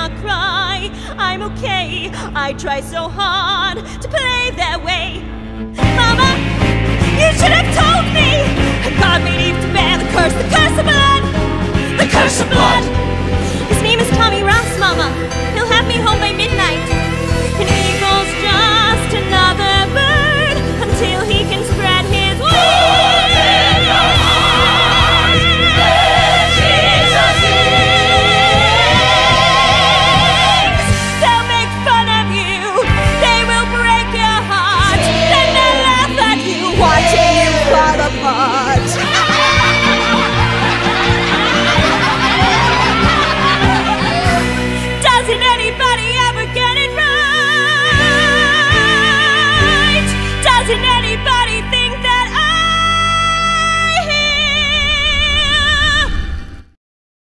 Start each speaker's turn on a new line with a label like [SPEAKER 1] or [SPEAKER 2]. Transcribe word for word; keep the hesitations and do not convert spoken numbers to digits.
[SPEAKER 1] not cry. I'm okay, I try so hard to play their way. Mama, you should have told me. God made Eve to bear the curse, the curse of blood. The curse of blood. His name is Tommy Ross, Mama. He'll have me home by midnight. An eagle's just another bird until he can spread his wings. They'll make fun of you. They will break your heart. Then they'll laugh at you, watching you fall apart. Doesn't anybody ever get it right? Doesn't anybody think